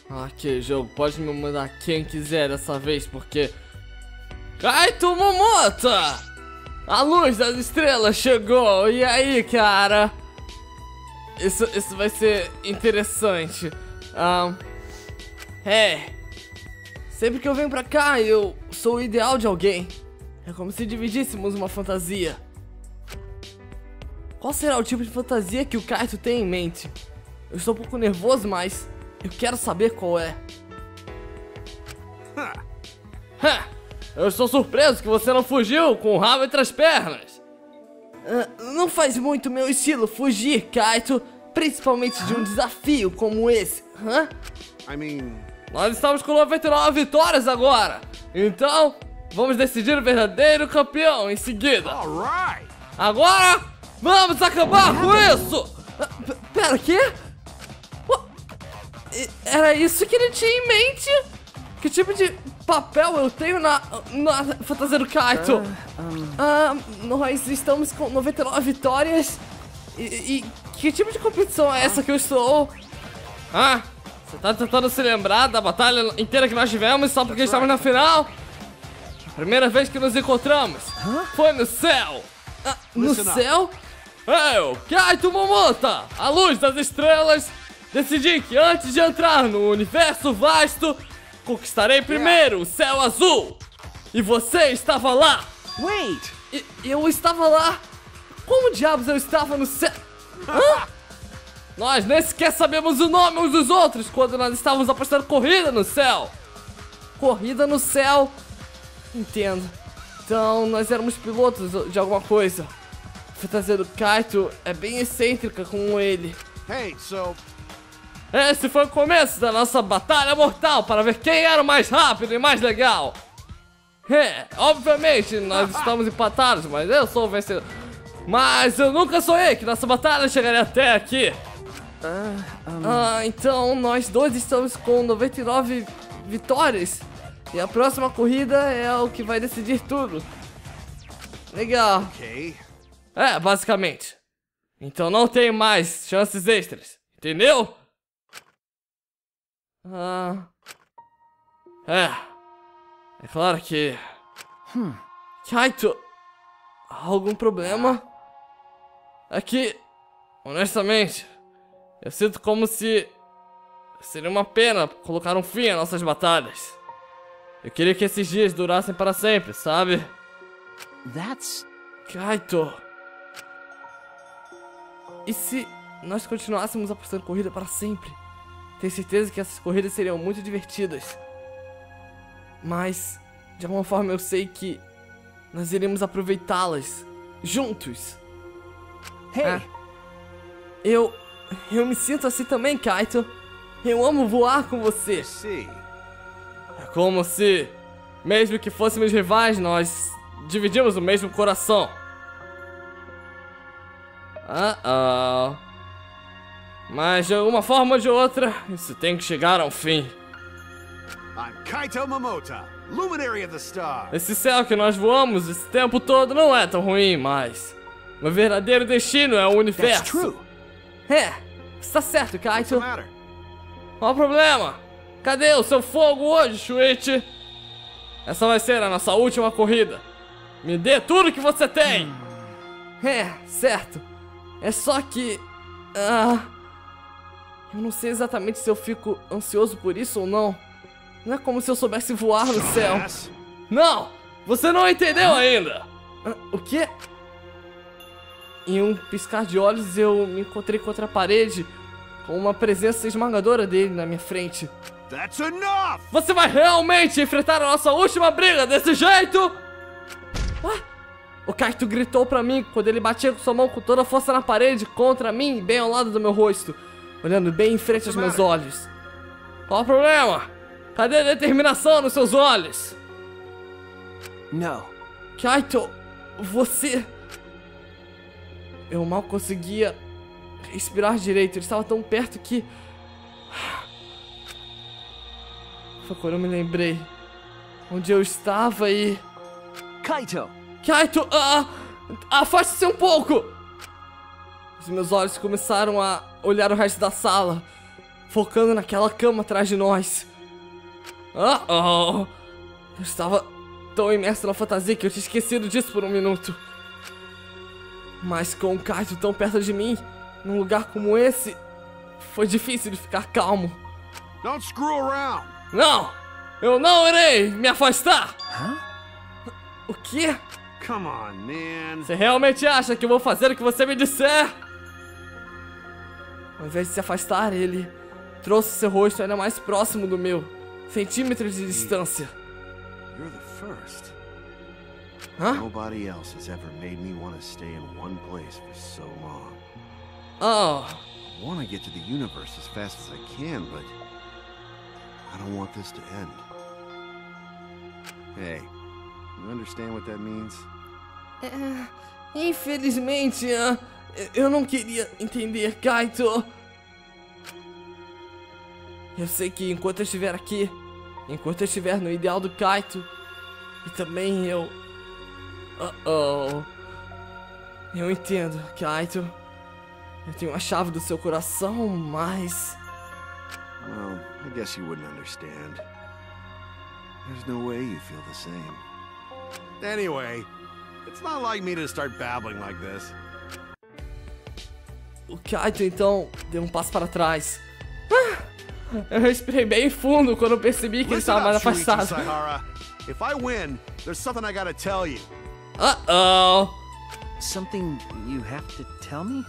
Ok, jogo, pode me mandar quem quiser dessa vez, porque... Kaito Momota! A luz das estrelas chegou, e aí, cara? Isso vai ser interessante. Sempre que eu venho pra cá, eu sou o ideal de alguém. É como se dividíssemos uma fantasia. Qual será o tipo de fantasia que o Kaito tem em mente? Eu estou um pouco nervoso, mas eu quero saber qual é. Eu estou surpreso que você não fugiu com o rabo entre as pernas. Não faz muito meu estilo fugir, Kaito. Principalmente de um desafio como esse. Nós estamos com 99 vitórias agora. Então, vamos decidir o verdadeiro campeão em seguida. Agora, vamos acabar com isso. Pera, quê? Era isso que ele tinha em mente? Que tipo de papel eu tenho na fantasia do Kaito? Nós estamos com 99 vitórias. E que tipo de competição é essa que eu estou? Você tá tentando se lembrar da batalha inteira que nós tivemos só porque estávamos na final? A primeira vez que nos encontramos foi no céu. No céu? Eu, Kaito Momota, a luz das estrelas, decidi que antes de entrar no universo vasto, conquistarei primeiro o céu azul. E você estava lá. Eu estava lá? Como diabos eu estava no céu? Nós nem sequer sabemos o nome uns dos outros quando nós estávamos apostando corrida no céu. Corrida no céu? Entendo. Então nós éramos pilotos de alguma coisa. A fantasia do Kaito é bem excêntrica como ele. Esse foi o começo da nossa batalha mortal para ver quem era o mais rápido e mais legal. Obviamente nós estamos empatados, mas eu sou o vencedor. Mas eu nunca sonhei que nossa batalha chegaria até aqui. Então nós dois estamos com 99 vitórias. E a próxima corrida é o que vai decidir tudo. Legal. Basicamente. Então não tem mais chances extras. Entendeu? É claro que... Kaito, algum problema? É que, honestamente, eu sinto como se seria uma pena colocar um fim às nossas batalhas. Eu queria que esses dias durassem para sempre, sabe? Kaito, e se nós continuássemos apostando corrida para sempre? Tenho certeza que essas corridas seriam muito divertidas. Mas, de alguma forma eu sei que nós iremos aproveitá-las juntos. Eu me sinto assim também, Kaito. Eu amo voar com você. É como se, mesmo que fôssemos rivais, nós dividimos o mesmo coração. Mas de uma forma ou de outra, isso tem que chegar ao fim. Kaito Momota, Luminary of the Stars. Esse céu que nós voamos esse tempo todo não é tão ruim, mas meu verdadeiro destino é o universo. Está certo, Kaito. Qual o problema? Cadê o seu fogo hoje, Shuichi? Essa vai ser a nossa última corrida. Me dê tudo que você tem. Certo. É só que... eu não sei exatamente se eu fico ansioso por isso ou não. Não é como se eu soubesse voar no céu. Não! Você não entendeu ainda! O quê? Em um piscar de olhos eu me encontrei contra a parede, com uma presença esmagadora dele na minha frente. Você vai realmente enfrentar a nossa última briga desse jeito? O Kaito gritou pra mim quando ele batia com sua mão com toda a força na parede contra mim, bem ao lado do meu rosto, olhando bem em frente aos meus olhos. Qual o problema? Cadê a determinação nos seus olhos? Não. Kaito, você... Eu mal conseguia respirar direito. Ele estava tão perto que... Foi quando eu me lembrei onde eu estava e... Kaito! Kaito! Afaste-se um pouco! Os meus olhos começaram a olhar o resto da sala. focando naquela cama atrás de nós. Eu estava tão imerso na fantasia que eu tinha esquecido disso por um minuto. Mas com o Kaito tão perto de mim, num lugar como esse, foi difícil de ficar calmo. Don't screw around. Não! Eu não irei me afastar! O quê? Come on, man. Você realmente acha que eu vou fazer o que você me disser? Ao invés de se afastar, ele trouxe seu rosto ainda mais próximo do meu, centímetros de distância. You're the first. Hã? Nobody else has ever made me want to stay in one place for so long. Oh. I want to get to the universe as fast as I can, but I don't want this to end. Hey, you understand what that means? Infelizmente, eu não queria entender, Kaito. Eu sei que enquanto eu estiver aqui, enquanto eu estiver no ideal do Kaito, e também eu entendo, Kaito. Eu tenho a chave do seu coração, mas... Well, I guess you wouldn't understand. There's no way you feel the same. Anyway, it's not like me to start babbling like this. O Kaito, então, deu um passo para trás. Eu respirei bem fundo quando eu percebi que ele estava mais afastado. Saihara. If I win, there's something I gotta tell you. Something you have to tell me?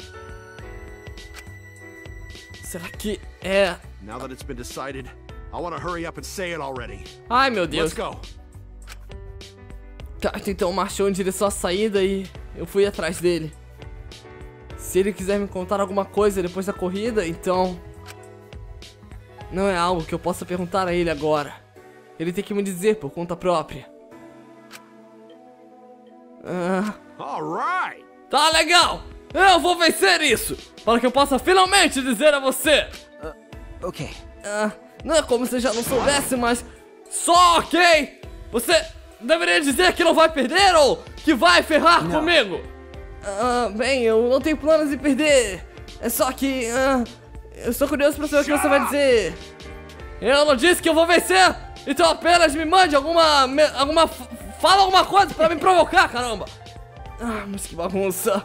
Será que é... Now that it's been decided, I want to hurry up and say it already. Ai, meu Deus. Let's go. Kaito então marchou em direção à saída e eu fui atrás dele. Se ele quiser me contar alguma coisa depois da corrida, então... não é algo que eu possa perguntar a ele agora. Ele tem que me dizer por conta própria. Alright. Tá legal! Eu vou vencer isso! Para que eu possa finalmente dizer a você! Okay. Não é como se já não soubesse, mas... só ok! Você deveria dizer que não vai perder ou que vai ferrar comigo! Bem, eu não tenho planos de perder. É só que... eu estou curioso pra saber o que você vai dizer. Eu não disse que eu vou vencer! Então apenas me mande fala alguma coisa pra me provocar, caramba! Mas que bagunça!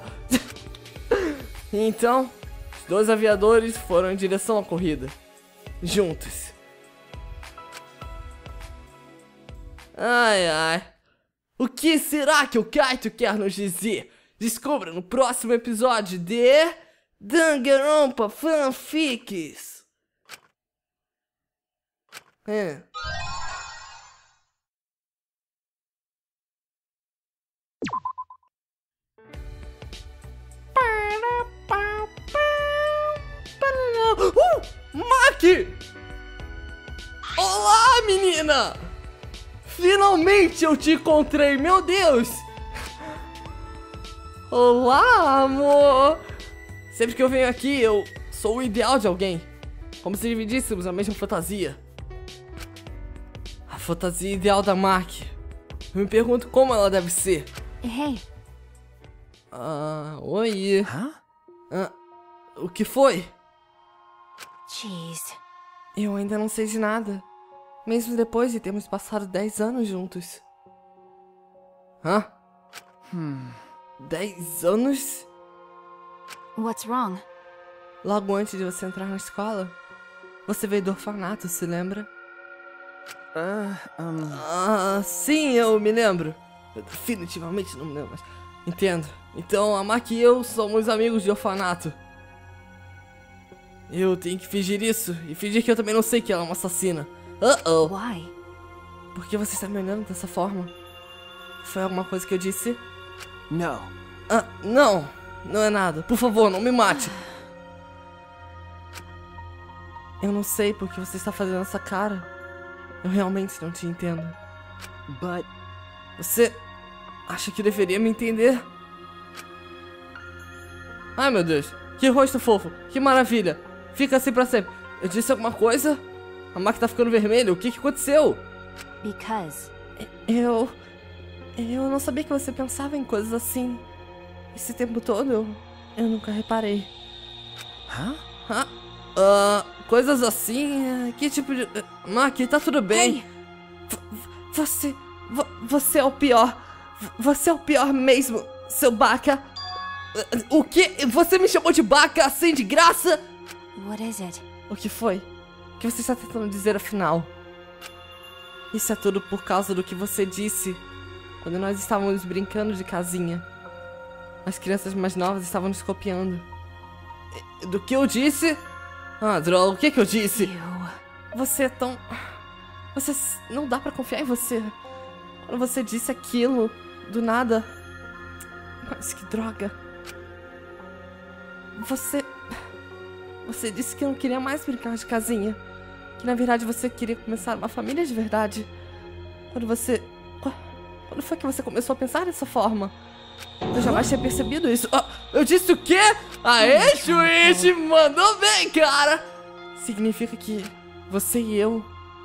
Então, os dois aviadores foram em direção à corrida. Juntos. Ai, ai. O que será que o Kaito quer nos dizer? Descubra no próximo episódio de... Danganronpa Fanfics. Maki! Olá, menina! Finalmente eu te encontrei, meu Deus! Olá, amor! Sempre que eu venho aqui, eu sou o ideal de alguém. Como se dividíssemos a mesma fantasia. A fantasia ideal da Maki. Eu me pergunto como ela deve ser. Hey. Oi. O que foi? Jeez. Eu ainda não sei de nada. Mesmo depois de termos passado 10 anos juntos. 10 anos? What's wrong? Logo antes de você entrar na escola, você veio do orfanato, se lembra? Sim, eu me lembro. Eu definitivamente não me lembro, mas... Entendo. Então a Maki e eu somos amigos de orfanato. Eu tenho que fingir isso e fingir que eu também não sei que ela é uma assassina. Why? Por que você está me olhando dessa forma? Foi alguma coisa que eu disse? No. Não. Não é nada. Por favor, não me mate. Eu não sei por que você está fazendo essa cara. Eu realmente não te entendo. But... Você acha que deveria me entender? Ai, meu Deus. Que rosto fofo. Que maravilha. Fica assim pra sempre. Eu disse alguma coisa? A Maki tá ficando vermelha. O que aconteceu? Because... Eu não sabia que você pensava em coisas assim. Esse tempo todo, eu nunca reparei. coisas assim. Que tipo de... Maki, tá tudo bem. Você é o pior. Você é o pior mesmo, seu Baka. O quê? Você me chamou de Baka assim de graça? What is it? O que foi? O que você está tentando dizer afinal? Isso é tudo por causa do que você disse quando nós estávamos brincando de casinha. As crianças mais novas estavam nos copiando. Do que eu disse? Ah, droga, o que eu disse? Você é tão... Você... Não dá pra confiar em você. Quando você disse aquilo, do nada... Mas que droga. Você disse que não queria mais brincar de casinha. Que na verdade você queria começar uma família de verdade. Quando foi que você começou a pensar dessa forma? Eu jamais tinha percebido isso. Eu disse o quê? Aê, Shuichi, mandou bem, cara. Significa que você e eu...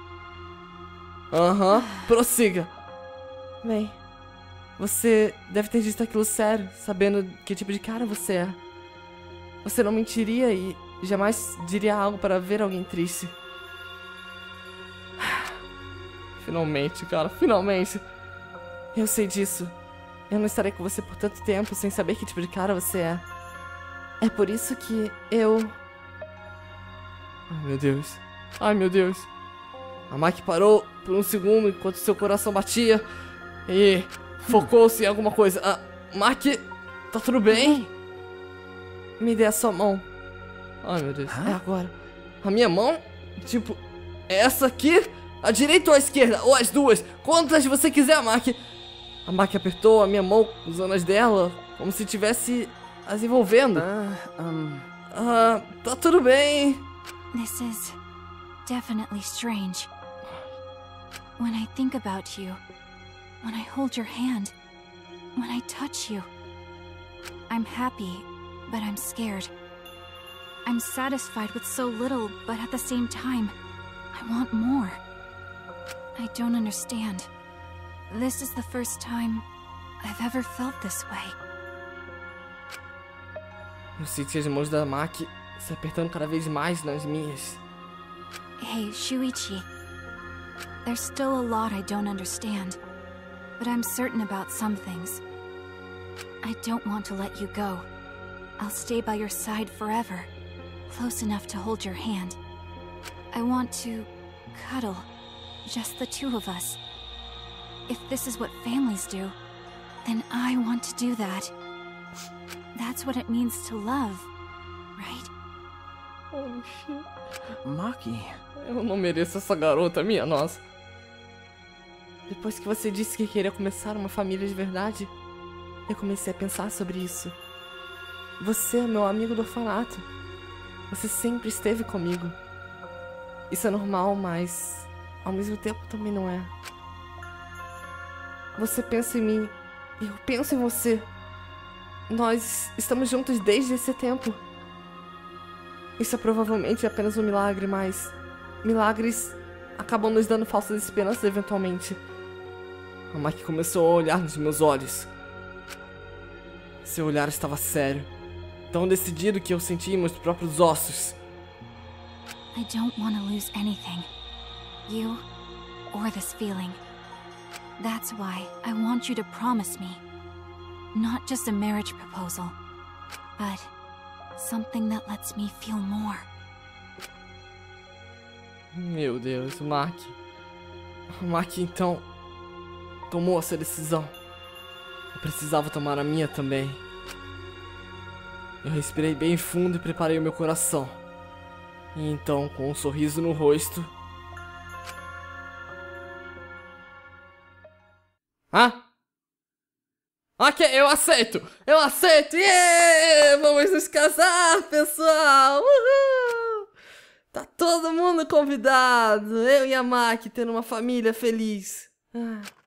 prossiga. Bem, você deve ter dito aquilo sério, sabendo que tipo de cara você é. Você não mentiria e jamais diria algo para ver alguém triste. Finalmente, cara, finalmente. Eu sei disso. Eu não estarei com você por tanto tempo sem saber que tipo de cara você é. É por isso que eu... Ai, meu Deus. Ai, meu Deus. A Maki parou por um segundo enquanto seu coração batia e focou-se em alguma coisa. Maki, tá tudo bem? Me dê a sua mão. Ai, meu Deus. É agora. A minha mão? Tipo, essa aqui? A direita ou a esquerda? Ou as duas? Quantas você quiser, Maki. A Maki apertou a minha mão usando as dela, como se estivesse as envolvendo. Tá tudo bem. This is definitely strange. When I think about you, when I hold your hand, when I touch you, I'm happy, but I'm scared. I'm satisfied with so little, but at the same time, I want more. I don't understand. This is the first time I've ever felt this way. Eu senti as mãos da Maki se apertando cada vez mais nas minhas. Hey, Shuichi. There's still a lot I don't understand, but I'm certain about some things. I don't want to let you go. I'll stay by your side forever, close enough to hold your hand. I want to cuddle, just the two of us. If this is what families do, then I want to do that. That's what it means to love, right? Oh, shit. Maki. Eu não mereço essa garota, minha nossa. Depois que você disse que queria começar uma família de verdade, eu comecei a pensar sobre isso. Você é meu amigo do orfanato. Você sempre esteve comigo. Isso é normal, mas ao mesmo tempo também não é. Você pensa em mim, e eu penso em você. Nós estamos juntos desde esse tempo. Isso é provavelmente apenas um milagre, mas milagres acabam nos dando falsas esperanças eventualmente. A Maki começou a olhar nos meus olhos. Seu olhar estava sério, tão decidido que eu senti em meus próprios ossos. I don't want to lose anything. You or this feeling. That's why I want you to promise me. Not just a marriage proposal, but something that lets me feel more. Meu Deus, Maki. Maki então tomou essa decisão. Eu precisava tomar a minha também. Eu respirei bem fundo e preparei o meu coração. E então, com um sorriso no rosto... Ok, eu aceito! Eu aceito! Yeah! Vamos nos casar, pessoal! Uhul! Tá todo mundo convidado! Eu e a Maki tendo uma família feliz.